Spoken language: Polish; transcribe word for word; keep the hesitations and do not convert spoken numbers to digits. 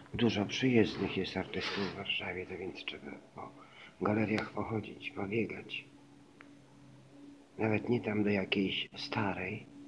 Dużo przyjezdnych jest artystów w Warszawie, to więc trzeba po galeriach pochodzić, pobiegać. Nawet nie tam do jakiejś starej,